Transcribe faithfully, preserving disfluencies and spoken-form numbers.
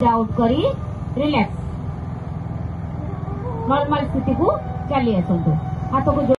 out करी relax normal स्थिति को चली आसतु हाथ को